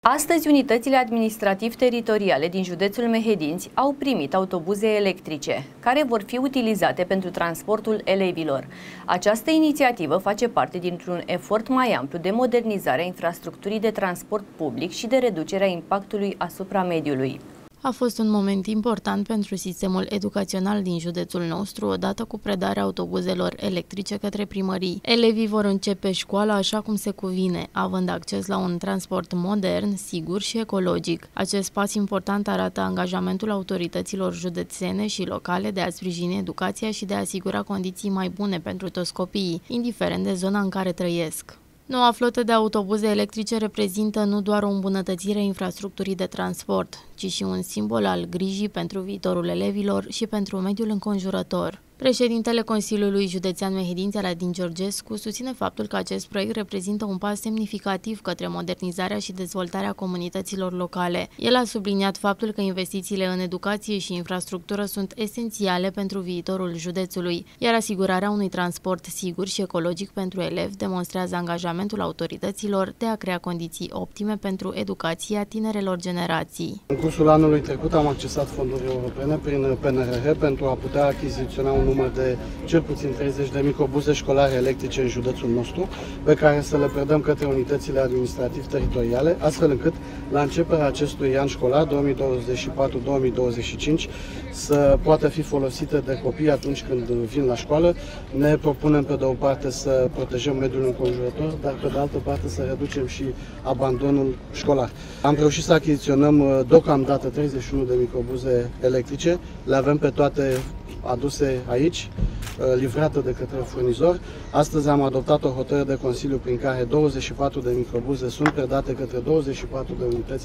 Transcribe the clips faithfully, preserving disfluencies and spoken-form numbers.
Astăzi, unitățile administrativ-teritoriale din județul Mehedinți au primit autobuze electrice, care vor fi utilizate pentru transportul elevilor. Această inițiativă face parte dintr-un efort mai amplu de modernizare a infrastructurii de transport public și de reducerea impactului asupra mediului. A fost un moment important pentru sistemul educațional din județul nostru, odată cu predarea autobuzelor electrice către primării. Elevii vor începe școala așa cum se cuvine, având acces la un transport modern, sigur și ecologic. Acest pas important arată angajamentul autorităților județene și locale de a sprijini educația și de a asigura condiții mai bune pentru toți copiii, indiferent de zona în care trăiesc. Noua flotă de autobuze electrice reprezintă nu doar o îmbunătățire a infrastructurii de transport, ci și un simbol al grijii pentru viitorul elevilor și pentru mediul înconjurător. Președintele Consiliului Județean Mehedinți, Aladin Georgescu, susține faptul că acest proiect reprezintă un pas semnificativ către modernizarea și dezvoltarea comunităților locale. El a subliniat faptul că investițiile în educație și infrastructură sunt esențiale pentru viitorul județului, iar asigurarea unui transport sigur și ecologic pentru elevi demonstrează angajamentul autorităților de a crea condiții optime pentru educația tinerelor generații. În cursul anului trecut am accesat fonduri europene prin P N R R pentru a putea achiziționa un număr de cel puțin treizeci de microbuze școlare electrice în județul nostru, pe care să le predăm către unitățile administrativ-teritoriale, astfel încât la începerea acestui an școlar două mii douăzeci și patru două mii douăzeci și cinci să poată fi folosite de copii atunci când vin la școală. Ne propunem pe de o parte să protejăm mediul înconjurător, dar pe de altă parte să reducem și abandonul școlar. Am reușit să achiziționăm deocamdată treizeci și unu de microbuze electrice, le avem pe toate aduse aici, livrată de către furnizor. Astăzi am adoptat o hotărâre de Consiliu prin care douăzeci și patru de microbuze sunt predate către douăzeci și patru de unități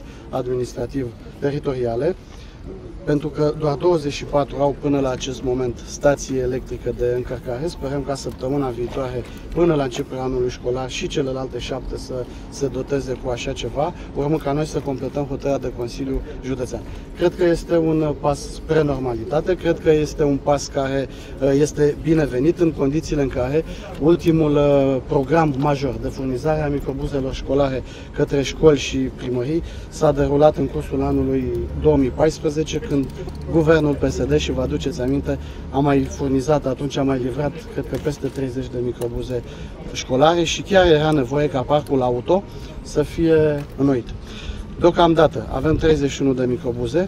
administrativ-teritoriale, pentru că doar douăzeci și patru au până la acest moment stații electrică de încărcare. Sperăm ca săptămâna viitoare, până la începerea anului școlar, și celelalte șapte să se doteze cu așa ceva, urmând ca noi să completăm hotărârea de Consiliu Județean. Cred că este un pas spre normalitate, cred că este un pas care este binevenit în condițiile în care ultimul program major de furnizare a microbuzelor școlare către școli și primării s-a derulat în cursul anului două mii paisprezece, când guvernul P S D, și vă aduceți aminte, a mai furnizat, atunci a mai livrat, cred că peste treizeci de microbuze școlare și chiar era nevoie ca parcul auto să fie înnoit. Deocamdată avem treizeci și unu de microbuze,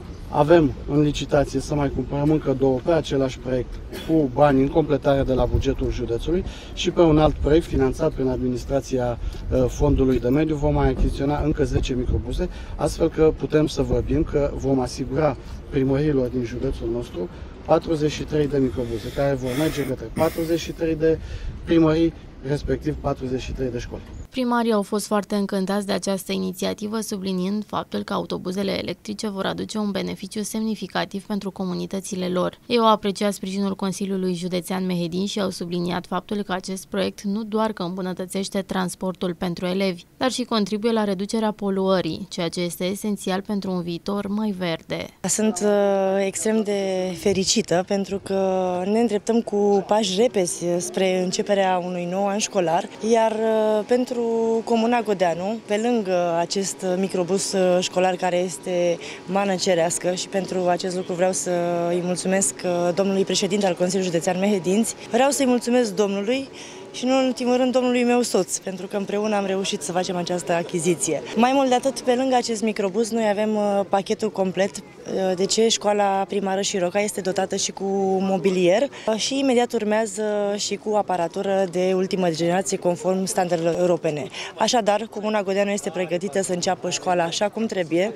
avem în licitație să mai cumpărăm încă două pe același proiect cu bani în completare de la bugetul județului și pe un alt proiect finanțat prin administrația Fondului de Mediu vom mai achiziționa încă zece microbuze, astfel că putem să vorbim că vom asigura primăriilor din județul nostru patruzeci și trei de microbuze care vor merge către patruzeci și trei de primării, respectiv patruzeci și trei de școli. Primarii au fost foarte încântați de această inițiativă, subliniind faptul că autobuzele electrice vor aduce un beneficiu semnificativ pentru comunitățile lor. Ei au apreciat sprijinul Consiliului Județean Mehedinți și au subliniat faptul că acest proiect nu doar că îmbunătățește transportul pentru elevi, dar și contribuie la reducerea poluării, ceea ce este esențial pentru un viitor mai verde. Sunt uh, extrem de fericită pentru că ne îndreptăm cu pași repezi spre începerea unui nou an școlar, iar uh, pentru Comuna Godeanu, pe lângă acest microbus școlar care este mană cerească, și pentru acest lucru vreau să îi mulțumesc domnului președinte al Consiliului Județean Mehedinți, vreau să îi mulțumesc domnului și, în ultimul rând, domnului meu soț, pentru că împreună am reușit să facem această achiziție. Mai mult de atât, pe lângă acest microbus, noi avem uh, pachetul complet, uh, de ce școala primară Șiroca este dotată și cu mobilier uh, și imediat urmează și cu aparatură de ultimă generație conform standardelor europene. Așadar, Comuna Godeanu este pregătită să înceapă școala așa cum trebuie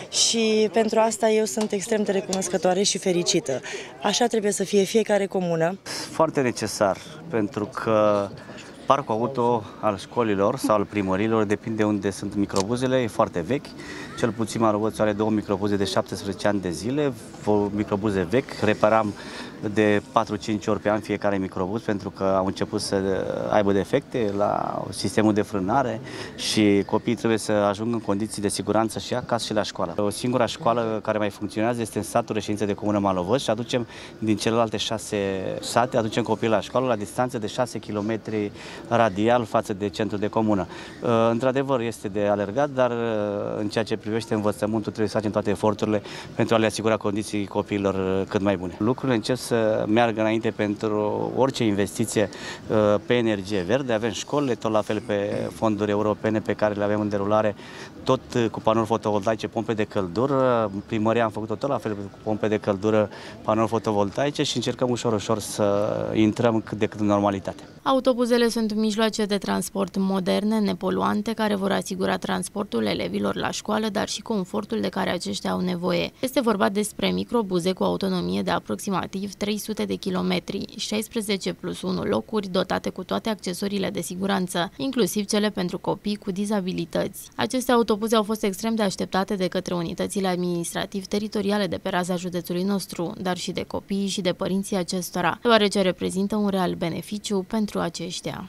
și pentru asta eu sunt extrem de recunoscătoare și fericită. Așa trebuie să fie fiecare comună. Foarte necesar, pentru că parcul auto al școlilor sau al primărilor, depinde unde sunt microbuzele, e foarte vechi. Cel puțin Maroboțu are două microbuze de șaptesprezece ani de zile, microbuze vechi. Reparam de patru-cinci ori pe an fiecare microbuz pentru că au început să aibă defecte la sistemul de frânare și copiii trebuie să ajungă în condiții de siguranță și acasă și la școală. O singură școală care mai funcționează este în satul reședință de comună Malovăz și aducem din celelalte șase sate, aducem copiii la școală la distanță de șase kilometri radial față de centrul de comună. Într-adevăr, este de alergat, dar în ceea ce privește învățământul trebuie să facem toate eforturile pentru a le asigura condiții copiilor cât mai bune. Lucrurile încep să meargă înainte pentru orice investiție pe energie verde. Avem școlile, tot la fel pe fonduri europene pe care le avem în derulare, tot cu panouri fotovoltaice, pompe de căldură. Primăria am făcut-o tot la fel cu pompe de căldură, panouri fotovoltaice și încercăm ușor, ușor să intrăm cât de cât în normalitate. Autobuzele sunt mijloace de transport moderne, nepoluante, care vor asigura transportul elevilor la școală, dar și confortul de care aceștia au nevoie. Este vorba despre microbuze cu autonomie de aproximativ trei sute de kilometri, șaisprezece plus unu locuri, dotate cu toate accesoriile de siguranță, inclusiv cele pentru copii cu dizabilități. Aceste autobuze au fost extrem de așteptate de către unitățile administrativ-teritoriale de pe raza județului nostru, dar și de copiii și de părinții acestora, deoarece reprezintă un real beneficiu pentru aceștia.